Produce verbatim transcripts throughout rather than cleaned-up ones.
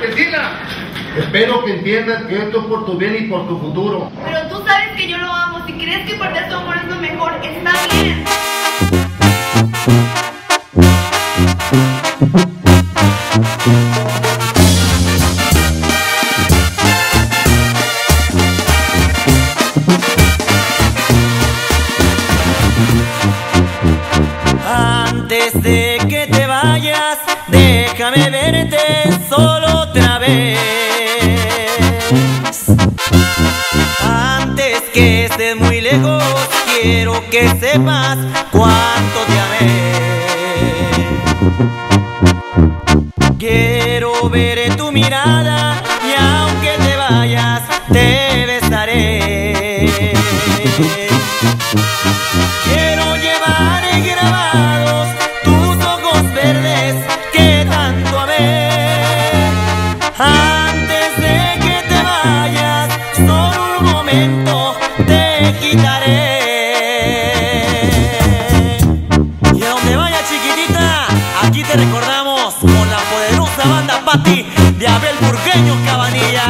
Cristina! Espero que entiendas que esto es por tu bien y por tu futuro. Pero tú sabes que yo lo amo. Si crees que perder tu amor es lo mejor, está bien. Antes de que te vayas, déjame verte solo otra vez. Antes que estés muy lejos, quiero que sepas cuánto te amé. Quiero ver en tu mirada y aunque te vayas, te besaré. Quiero llevar grabados tus ojos verdes que tanto amé. Antes de que te vayas, solo un momento te quitaré. Y a donde vaya, chiquitita, aquí te recordamos con la poderosa banda Patti de Abel Burgueño Cabanilla.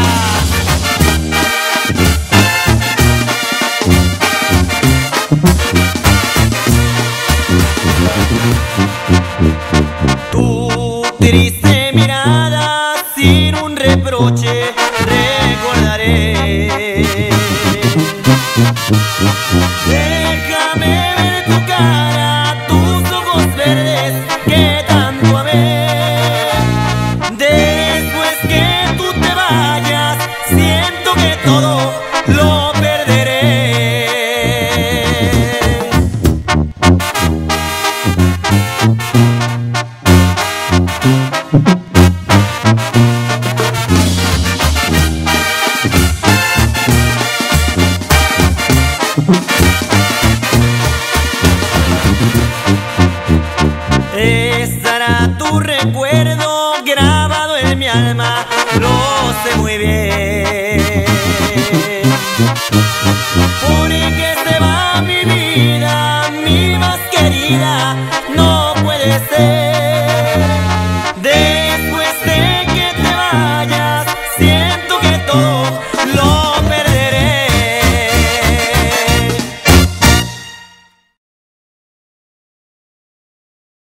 Tu triste mirada sin un reproche recordaré. Déjame ver tu cara, tus ojos verdes que tanto amé. Después que tú te vayas, siento que todo lo perderé. Estará tu recuerdo grabado en mi alma, lo sé muy bien.